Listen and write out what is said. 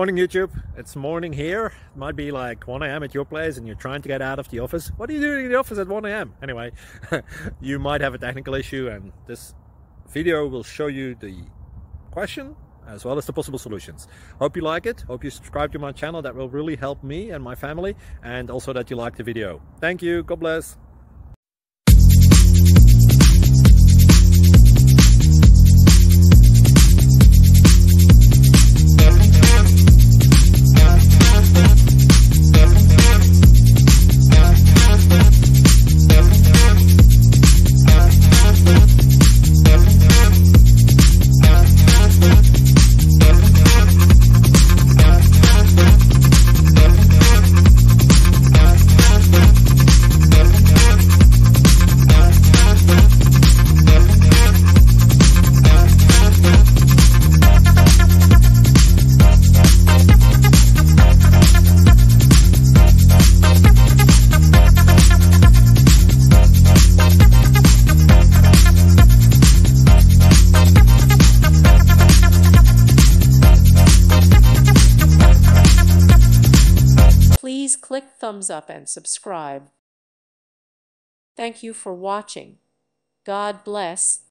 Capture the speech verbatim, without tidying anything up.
Morning YouTube, it's morning here. It might be like one A M at your place and you're trying to get out of the office. What are you doing in the office at one A M? Anyway, you might have a technical issue and this video will show you the question as well as the possible solutions. Hope you like it, hope you subscribe to my channel. That will really help me and my family, and also that you like the video. Thank you, God bless. Please click thumbs up and subscribe. Thank you for watching. God bless.